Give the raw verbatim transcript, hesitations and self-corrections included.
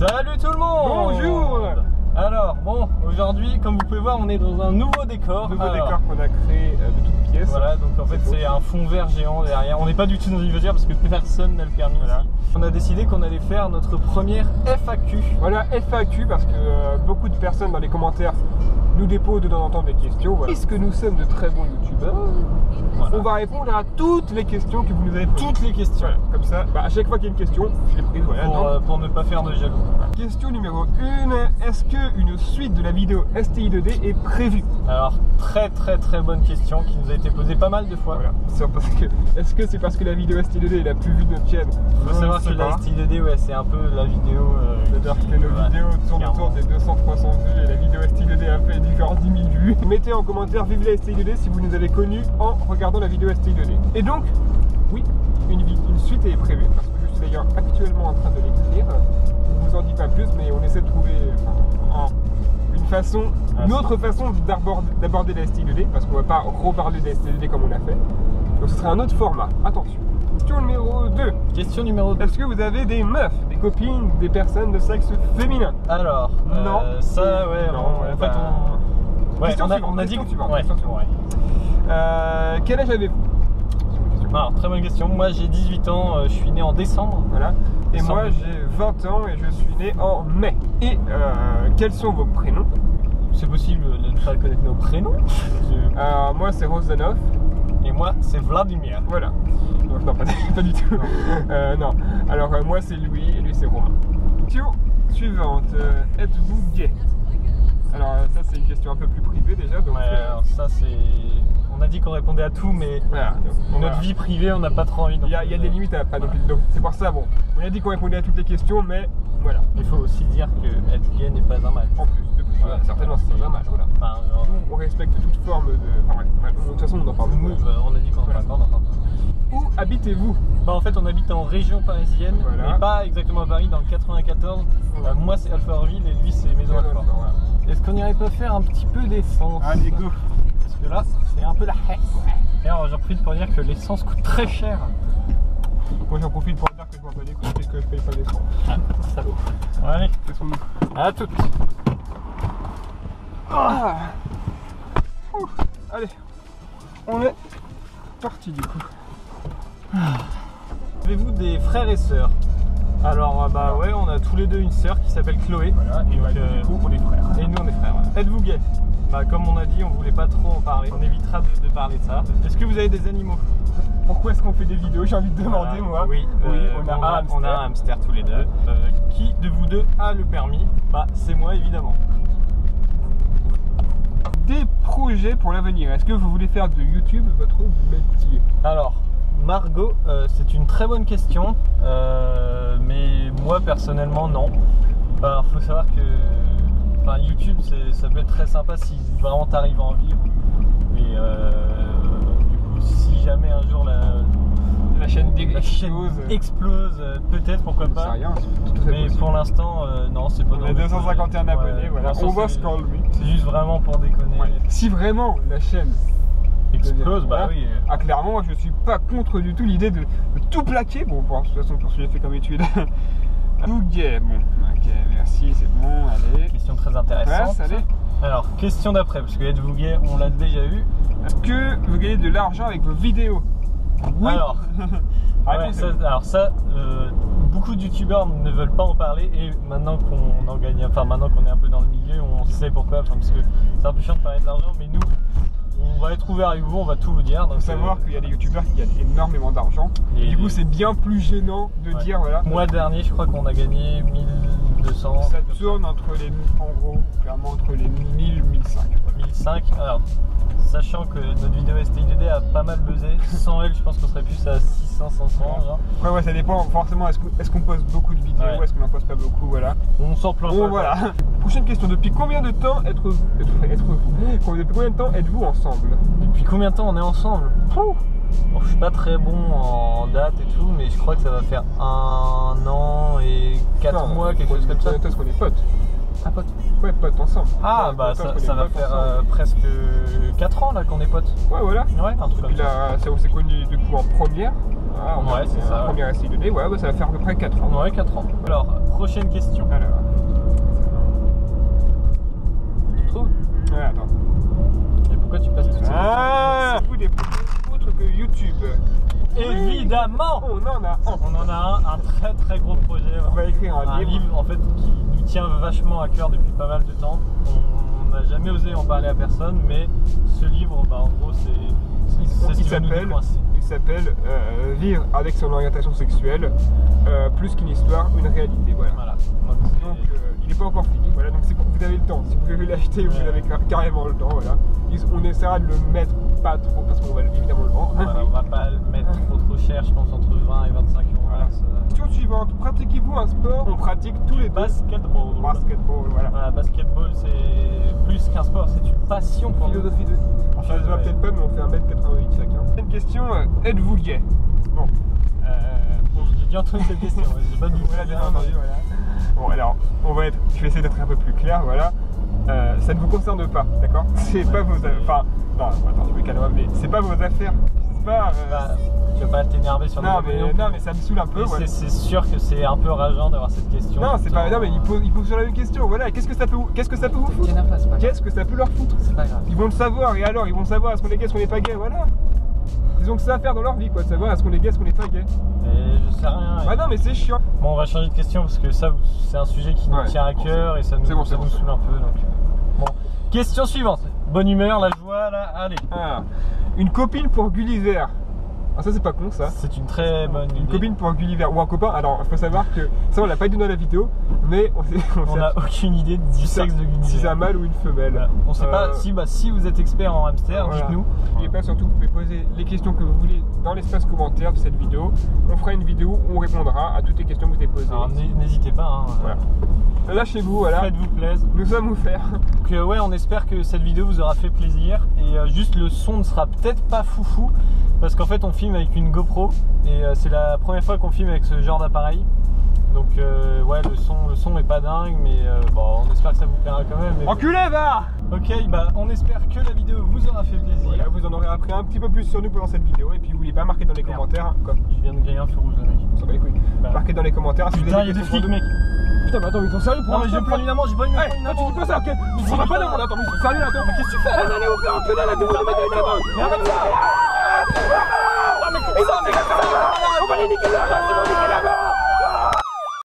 Salut tout le monde. Bonjour. Alors bon, aujourd'hui comme vous pouvez voir on est dans un nouveau décor. Nouveau Alors, décor qu'on a créé euh, de toutes pièces. Voilà, donc en fait c'est un fond vert géant derrière. On n'est pas du tout dans une voiture parce que personne n'a le permis Voilà. ici. On a décidé qu'on allait faire notre première F A Q. Voilà, F A Q parce que euh, beaucoup de personnes dans les commentaires nous déposent de temps en temps des questions. Voilà. Puisque nous sommes de très bons youtubeurs, voilà. On va répondre à toutes les questions que vous nous avez posées. Toutes les questions. Voilà, comme ça, bah, à chaque fois qu'il y a une question, je l'ai prise. Voilà, pour, euh, pour ne pas faire de jaloux. Voilà. Question numéro un, est-ce qu'une suite de la vidéo S T I deux D est prévue? Alors très très très bonne question qui nous a été posée pas mal de fois. Voilà. Parce que, est-ce que c'est parce que la vidéo S T I deux D est la plus vue de notre chaîne? Il faut savoir que la S T I deux D, ouais, c'est un peu la vidéo. Euh, C'est-à-dire que nos ouais, vidéos tournent autour des deux cents à trois cents vues et la vidéo S T I deux D a fait du genre dix mille vues. Mettez en commentaire vive la S T I deux D si vous nous avez connus en regardant la vidéo S T I deux D. Et donc, oui, une, une suite est prévue parce que je suis d'ailleurs actuellement en train de l'écrire. Je vous en dis pas plus, mais on essaie de trouver enfin, une façon, une autre façon d'aborder la S T I deux D parce qu'on va pas reparler de la S T I deux D comme on l'a fait. Donc ce sera un autre format. Attention. Question numéro deux. Question numéro deux. Est-ce que vous avez des meufs, des copines, des personnes de sexe féminin? Alors, non. Euh, ça, ouais, non, on, ouais, en fait, bah... on... Ouais, question on a, suivante, on a dit que... suivante, ouais, suivante. ouais. Euh, quel âge avez-vous? Alors, très bonne question. Moi, j'ai dix-huit ans, euh, je suis né en décembre. Voilà. Et décembre. moi, j'ai vingt ans et je suis né en mai. Et euh, quels sont vos prénoms? C'est possible de ne pas connaître nos prénoms. Je... euh, Moi, c'est Rosanov. Et moi, c'est Vladimir. Voilà. Donc, non, pas, pas du tout. Non. Euh, non. Alors, euh, moi, c'est Louis et lui, c'est Romain. Question suivante. Euh, êtes-vous gay? Alors, euh, ça, c'est une question un peu plus privée déjà. Donc, ouais, euh... alors ça, c'est... On a dit qu'on répondait à tout, mais voilà, donc, notre voilà. vie privée, on n'a pas trop envie. Il y, a, il y a des limites à pas. Donc, donc c'est pour ça, bon, on a dit qu'on répondait à toutes les questions, mais voilà. Il faut aussi dire que être gay n'est pas un mal. En plus, de plus, voilà, certainement, c'est pas mal. Voilà. Enfin, genre... On respecte toute forme de. Enfin, ouais, de toute façon, on en parle. Oui, bah, on a dit qu'on en parle pas, on en parle pas. Où habitez-vous? Bah en fait on habite en région parisienne, voilà. Mais pas exactement à Paris, dans le quatre-vingt-quatorze. Voilà. Euh, moi c'est Alfortville et lui c'est Maison Alfort. Voilà. Est-ce qu'on n'irait pas faire un petit peu d'essence? Allez go. Parce que là c'est un peu la haie. Et alors j'en profite pour dire que l'essence coûte très cher. Moi j'en profite pour dire que je m'en bats les couilles puisque je paye pas d'essence. Ah, salaud. Allez, à toutes. Ah. Ouh. Allez, on est parti du coup. Avez-vous des frères et sœurs? Alors bah ouais, on a tous les deux une sœur qui s'appelle Chloé. Voilà, et bah, euh, du coup on est frères. Et nous on est frères. Ouais. Êtes-vous gay? Bah comme on a dit, on voulait pas trop en parler. On évitera de, de parler de ça. Est-ce que vous avez des animaux? Pourquoi est-ce qu'on fait des vidéos? J'ai envie de demander. Voilà. Moi. Oui, oui euh, on, a on, a, un on a un hamster tous les deux. Euh, qui de vous deux a le permis? Bah c'est moi évidemment. Des projets pour l'avenir. Est-ce que vous voulez faire de YouTube votre métier? Alors, Margot, euh, c'est une très bonne question, euh, mais moi personnellement non. Enfin, faut savoir que enfin, YouTube, ça peut être très sympa si vraiment tu arrives à en vivre. Mais euh, du coup, si jamais un jour la, la chaîne, la chaîne explose, euh, peut-être, pourquoi pas. Rien, tout mais possible. Pour l'instant, euh, non, c'est pas. On a deux cent cinquante et un abonnés, ouais, voilà. On voit ce qu'on lui. C'est juste vraiment pour déconner. Ouais. Si vraiment la chaîne explose, bah oui. Ah, clairement, moi je suis pas contre du tout l'idée de, de tout plaquer. Bon, de toute façon, pour ce que j'ai fait comme étude. Google, bon, ok, merci, c'est bon, allez. Question très intéressante. Ouais, allez. Alors, question d'après, parce que êtes-vous gay, on l'a déjà eu. Est-ce que vous gagnez de l'argent avec vos vidéos? Oui. Alors, ouais, ça, alors ça, euh, beaucoup de youtubeurs ne veulent pas en parler et maintenant qu'on en gagne, enfin maintenant qu'on est un peu dans le milieu, on sait pourquoi, enfin, parce que c'est un peu chiant de parler de l'argent, mais nous, on va être ouvert avec vous, on va tout vous dire. Il faut savoir euh, qu'il y a des youtubeurs qui gagnent énormément d'argent et, et du coup c'est bien plus gênant de ouais. dire voilà. Le mois dernier, je crois qu'on a gagné mille deux cents. Ça tourne entre les, en gros, clairement entre les mille et mille cinq. mille cinq, alors sachant que notre vidéo S T I deux D a pas mal buzzé, sans elle je pense qu'on serait plus à six cents, cinq cents. Genre. Ouais, ouais, ça dépend forcément, est-ce qu'on est qu'on poste beaucoup de vidéos, ouais. Est-ce qu'on en poste pas beaucoup, voilà. On s'en plaint bon, pas. Voilà. Prochaine question, depuis combien de temps êtes-vous être, être, depuis combien de temps êtes-vous ensemble? Depuis combien de temps on est ensemble? Bon, je suis pas très bon en date et tout, mais je crois que ça va faire un an et quatre mois, quelque chose comme ça. Est-ce qu'on est potes? Ah, potes? Ouais, potes ensemble. Ah, ouais, bah ça, ça va faire euh, presque quatre ans là qu'on est potes. Ouais, voilà. Ouais, un truc comme ça. Puis là, on s'est connus du coup en première. Voilà, ouais, c'est ça. Première S T I deux D, ouais, bah, ça va faire à peu près quatre ans. Ouais, quatre ans. Alors, prochaine question. Alors. Tu trouves? Ouais, attends. Et pourquoi tu passes toutes ces Ah, vous des autres que YouTube. Évidemment. On en a un. On en a un, un très très gros projet. On va écrire un, un livre. livre en fait qui nous tient vachement à cœur depuis pas mal de temps. On n'a jamais osé en parler à personne, mais ce livre, bah, en gros, c'est Il, c'est ce il qui va nous s'appelle décoincer. il s'appelle euh, Vivre avec son orientation sexuelle, euh, plus qu'une histoire, une réalité. Voilà. Voilà. Donc, c'est- Donc euh, il n'est pas encore fini. Voilà. Donc c'est pour, vous avez le temps. Si vous voulez l'acheter, vous Ouais. avez car- carrément le temps. Voilà. Ils- on essaiera de le mettre pas trop parce qu'on va évidemment le vendre. voilà, on va pas le mettre trop trop cher, je pense entre vingt et vingt-cinq euros. Voilà. max. Question suivante. Pratiquez-vous un sport? On pratique tous les deux. Basketball. Basketball. Voilà. Voilà, basketball, c'est plus qu'un sport, c'est une passion pour nous. Philosophie de vie. Ça se voit Ouais. peut-être pas, mais on fait un mètre quatre-vingt-huit chacun. Une question, euh, êtes-vous gay? Bon. Euh, bon, j'ai bien entendu cette question, j'ai pas du tout Voilà, bien entendu, voilà. Bon, alors, on va être, je vais essayer d'être un peu plus clair, voilà. Euh, ça ne vous concerne pas, d'accord? C'est pas vos affaires. Enfin, non, attends, je me calme, mais c'est pas vos affaires. C'est pas. euh, Bah, tu vas pas t'énerver sur non, nos mais, opinions. non, mais ça me saoule un peu. Mais Ouais. c'est- c'est sûr que c'est un peu rageant d'avoir cette question. Non, tout c'est le pas. temps. Non, mais il pose, il pose sur la même question, voilà. Qu'est-ce que ça peut, vous- qu'est-ce que ça peut vous foutre? T'énerve pas, c'est pas grave. Qu'est-ce que ça peut leur foutre? C'est pas grave. Ils vont le savoir, et alors, ils vont savoir est-ce qu'on est gay, est-ce qu'on n'est pas gay, voilà. Ils ont que ça à faire dans leur vie, quoi, de savoir est-ce qu'on est gay, est-ce qu'on n'est pas gay. Et je sais rien. Ah non, mais c'est chiant. Bon, on va changer de question parce que ça, c'est un sujet qui nous Ouais, tient à bon, cœur et ça nous, c'est bon, ça c'est bon, nous c'est saoule un peu. Donc, euh, bon, question suivante. Bonne humeur, la joie, là, allez. Ah, une copine pour Gulliver. Ah, ça c'est pas con ça. C'est une très bonne idée. Une copine pour Gulliver ou un copain. Alors il faut savoir que ça on l'a pas dit dans la vidéo, mais on sait, on On sait n'a aucune idée du si ça- sexe de Gulliver. si c'est un mâle ou une femelle. Voilà. On sait pas Euh, si, bah, si vous êtes expert en hamster, voilà. dites-nous. Et pas surtout, vous pouvez poser les questions que vous voulez dans l'espace commentaire de cette vidéo. On fera une vidéo où on répondra à toutes les questions que vous avez posées. Alors n'hé- n'hésitez pas. Hein. Voilà. Lâchez-vous, voilà. Faites-vous plaisir. Nous sommes ouverts. Donc euh, ouais, on espère que cette vidéo vous aura fait plaisir et euh, juste le son ne sera peut-être pas foufou parce qu'en fait on filme avec une GoPro et euh, c'est la première fois qu'on filme avec ce genre d'appareil. Donc euh, ouais, le son, le son est pas dingue, mais euh, bon, on espère que ça vous plaira quand même. mais- Enculé, va. Ok, bah on espère que la vidéo vous aura fait plaisir. Voilà, vous en aurez appris un petit peu plus sur nous pendant cette vidéo. Et puis n'oubliez pas, marquez dans les Merde. commentaires. Quoi. Je viens de griller un feu rouge, le mec. On s'en bat les couilles. Bah. Marquez dans les commentaires. Si vous Putain, avez il y a des questions flics, pour mec. nous. Putain, mais attends, mais ils sont sérieux pour Non, mais l'instant, j'ai pas une amende, j'ai pas une Hey, une toi tu amende. dis pas ça, ok? On va pas d'amende, attends, mais ils sont sérieux là, attends. Mais qu'est-ce que tu fais? On allait vous faire enculer là, vous allez mettre une amende. Mais arrête ça. On va les niquer là, c'est bon, niquer là-bas.